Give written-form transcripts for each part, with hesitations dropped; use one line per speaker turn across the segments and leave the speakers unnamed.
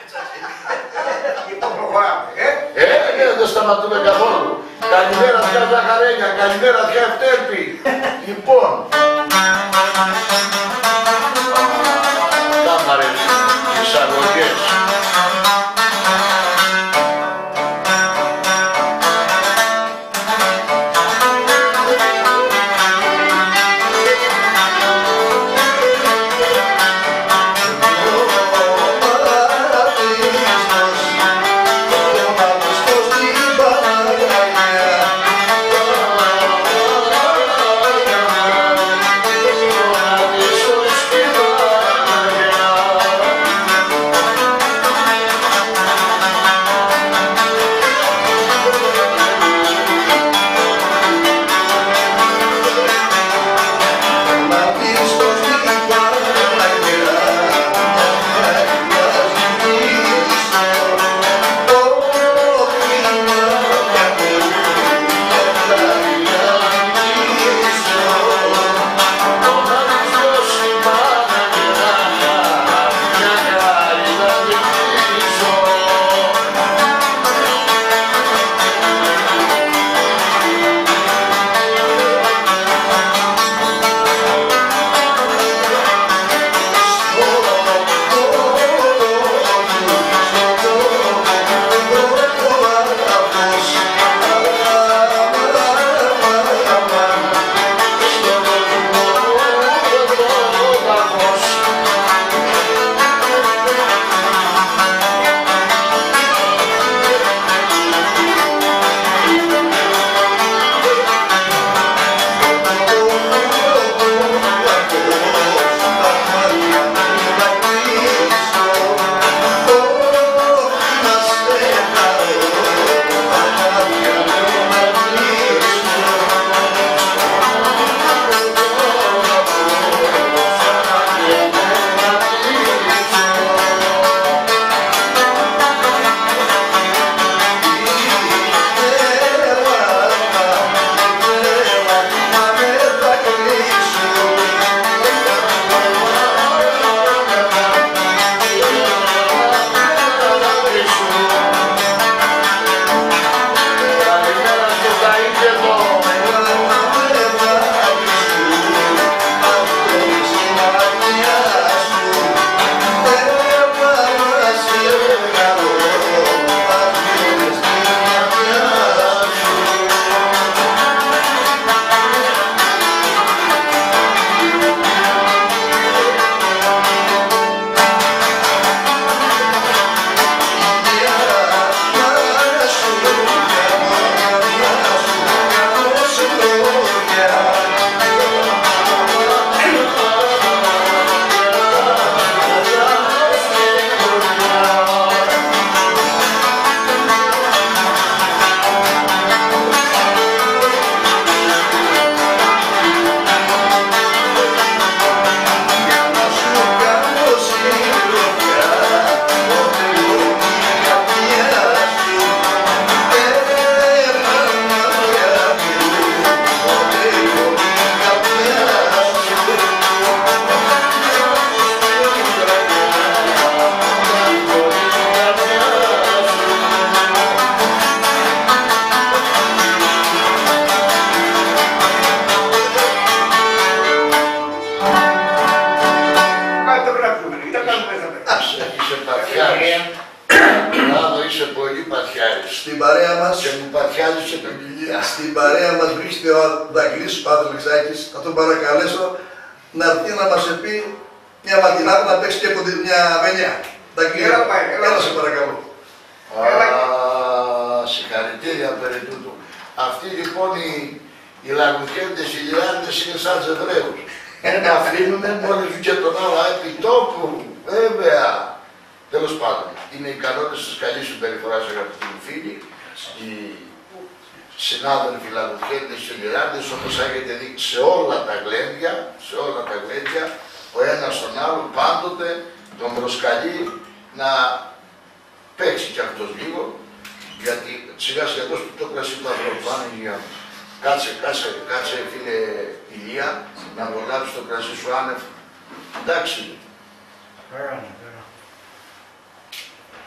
Ναι, δεν σταματούμε καθόλου. Καλημέρα πια Ζαχαρένια, καλημέρα πια Ευτέρπη. Λοιπόν. Τα μ' αρέσουν οι εισαγωγές.
Στην παρέα μας
και μου πατιάζεις και τον κοιλία.
Στην παρέα μας βρίσκεται ο Ανταγκλής, ο Άδελεξάκης. Θα τον παρακαλέσω να έρθει να μας πει μια ματινάδα να παίξει και μια βενιά. Ανταγκλή, έλα σε παρακαλώ.
Συγχαρητήρια περί τούτου. Αυτοί λοιπόν οι λαγουκέντες, οι λιάντες είναι σαν Εβραίους. Ένα αφήνουμε μόλις και τον άλλο επί τόπου, βέβαια. Τέλος πάντων, είναι οι κανόνες της καλής συμπεριφοράς, αγαπητοί μου φίλοι, οι συνάδελφοι λαγουκέντες και λιάντες, όπως έχετε δει σε όλα τα γλέντια, ο ένας τον άλλο πάντοτε τον προσκαλεί να παίξει κι αυτός λίγο, γιατί σιγά σιγά το κρασί του ανθρώπου πάνε για κάτσε φίλε Ηλία, να απολαύσεις το κρασί σου άνευ. Εντάξει.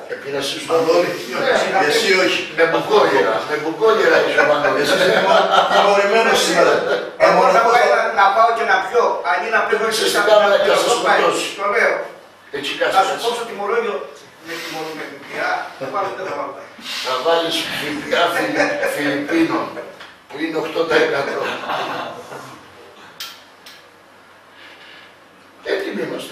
Επήρασες στο
Μανώλη, εσύ όχι.
Με μπουκόλιρα είσαι ο Μανώλης.
Εσύ είσαι τιμωρημένος σήμερα.
Εγώ θα πάω να πάω και να πιω, αντί να παίζω
σε στην κάμερα και θα σας σκοτώσει.
Το λέω.
Έτσι
Θα σου
κάτσε.
κόψω τιμολόγιο με την πειρά, δεν θα βάλω.
Θα βάλεις ΦΠΑ Φιλιππίνων που είναι 8%. Έτοιμοι είμαστε.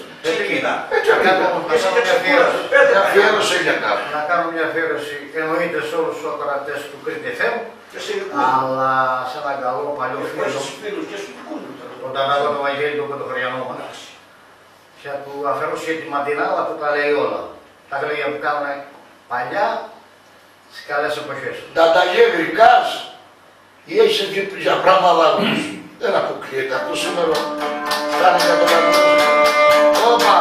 Μια αφιέρωση για κάπου.
Να κάνω μια αφιέρωση εννοείται σε όλους τους ακροατές του Κρήτη FM, αλλά σε έναν καλό παλιό φίλο, τον Τανάγο του Βαγγέλη του Πρωτοχρονιανό μας, και του αφαιρώσει τη Μαντινάλα που τα λέει όλα. Τα λόγια που κάνουν παλιά στις καλές εποχές.
Τανταγέ γρικάς ή έχεις βγει για πράγμα λαγούς. Δεν αποκλείεται αυτό σήμερα. Κάνει για το λαγούς. Όπα!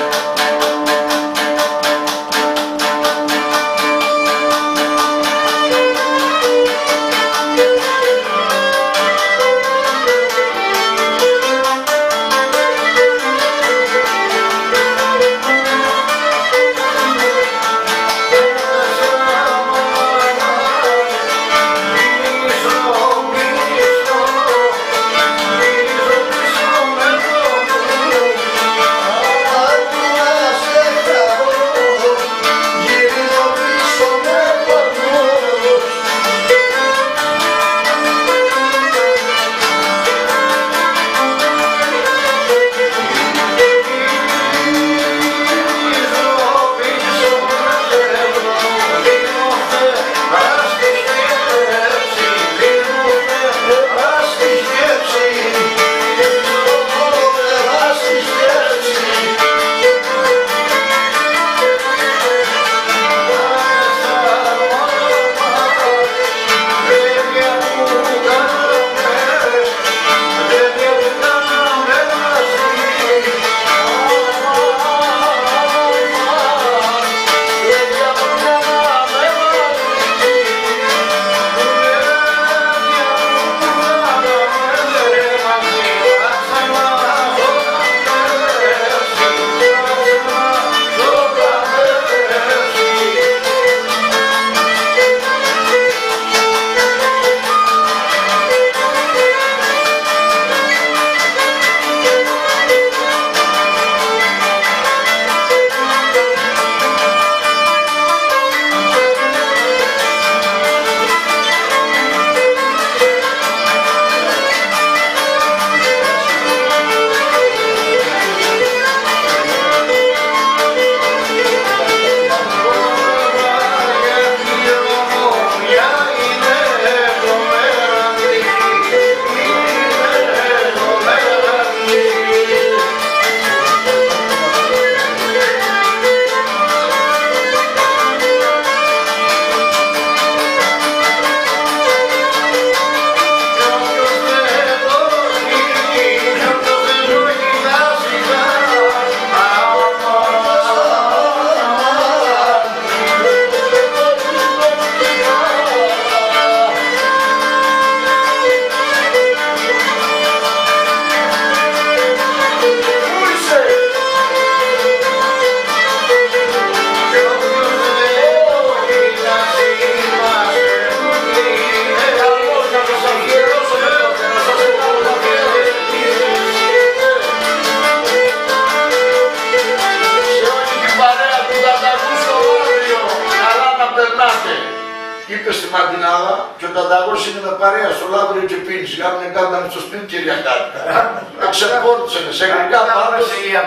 Είπε στη Μαντινάδα και ο Τανταγός είναι με παρέα στο Λαύριο και πίνεις. Γάμουνε κάτω στο σπίτι Κυριακάτικα. Εξεπόρτησανε σε γρικά πάντως.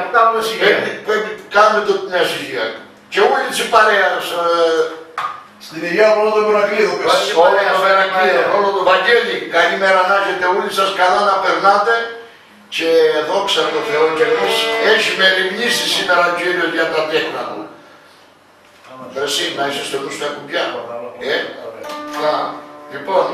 Κάνουμε το νέα συγεία. Και όλοι της παρέας.
Στην υγεία όλο το Μερακλείδο.
Όλο το Βαγγέλη. Καλημέρα να έχετε όλοι σας, καλά να περνάτε. Και δόξα τω Θεώ και εμείς έχει μεριμνήσει σήμερα ο Κύριος για τα τέκνα του. Εσύ να είσαι στο νου στα κουμπιά. Λοιπόν.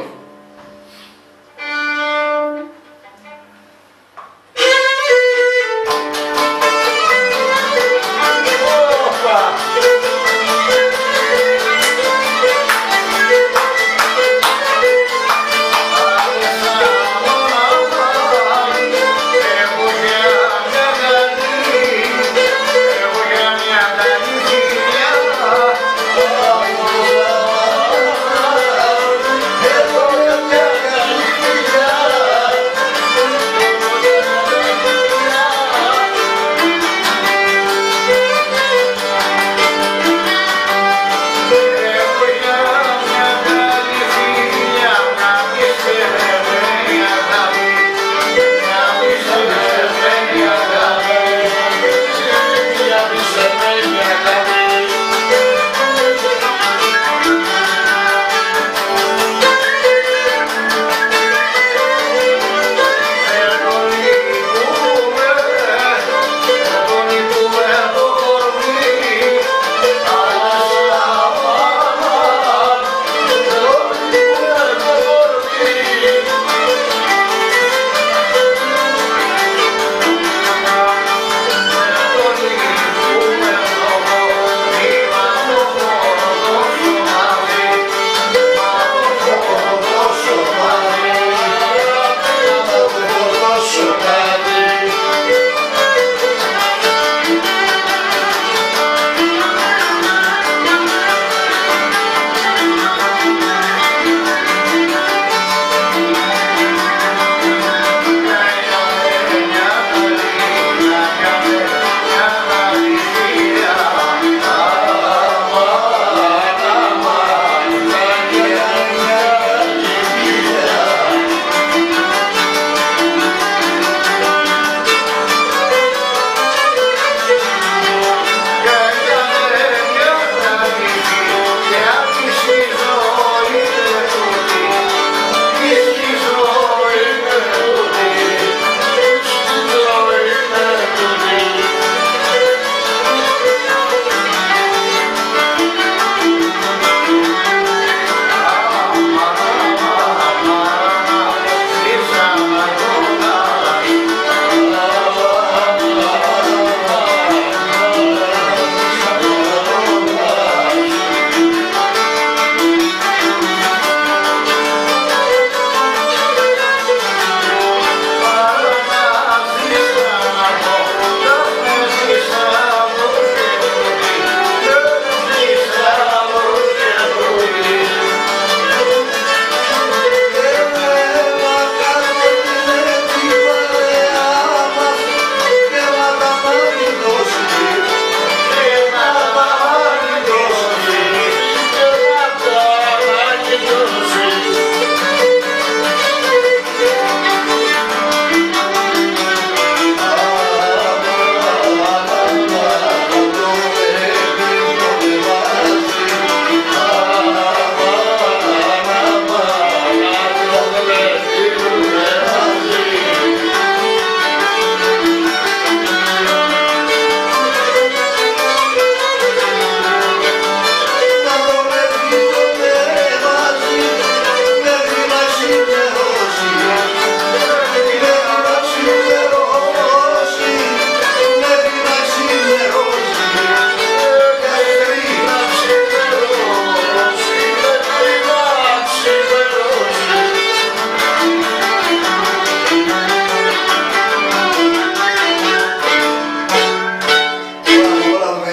Έχω για μια καλή φιλιά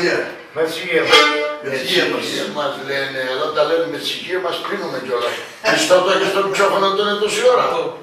υγεία.
Με τις υγείες.
Με τις υγεία μας.
Μας λένε, εδώ τα λένε με τις υγείες μας πίνουμε κιόλας. Πιστό το και στο μικρόφωνο του είναι τόση ώρα.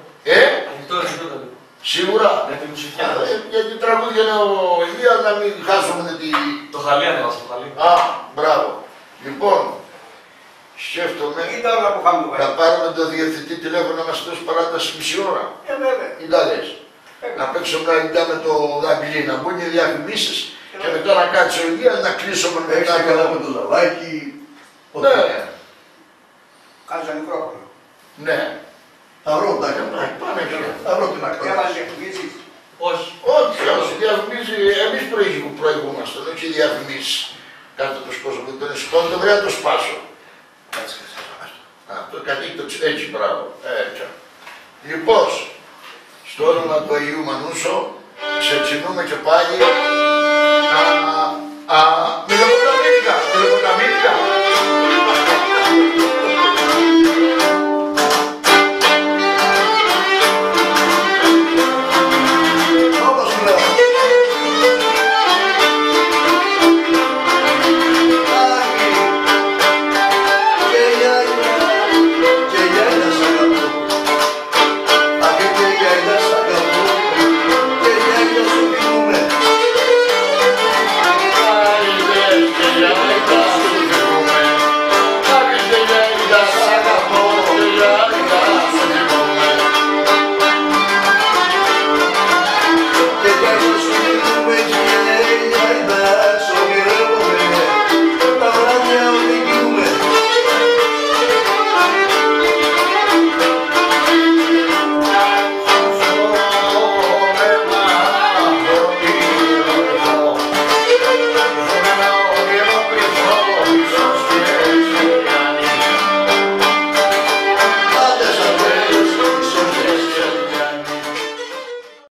Σίγουρα. Γιατί τραγούδια είναι ο Ηλίας να μην χάσουμε τη...
Το χαλί ανέβασε, το χαλί.
Α, μπράβο. Λοιπόν, σκέφτομαι να πάρουμε το διευθυντή τηλέφωνο να μας δώσει παράταση μισή ώρα. Τι τα λες. Να παίξω μια με το δαγκλί, να μπουν οι διαφημίσεις και μετά να κάτσει ο Ηλίας να κλείσουμε μετά
με το ζαβάκι.
Ναι.
Κάνεις ένα μικρόφωνο.
Ναι.
Θα βρω τα
Πάνε και
θα βρω την ακρόαση.
Έβαλες διαφημίσεις.
Όχι.
όχι, όσοι διαφημίζει, εμείς προηγούμαστε, όχι οι διαφημίσεις. Κάτω το σκόσο που τον σηκώνει, το βρέα το σπάσω. Το κατοίκητο έτσι, μπράβο. Έτσι. Λοιπόν, στο όνομα του Αγίου Μανούσο, ξεψινούμε και πάλι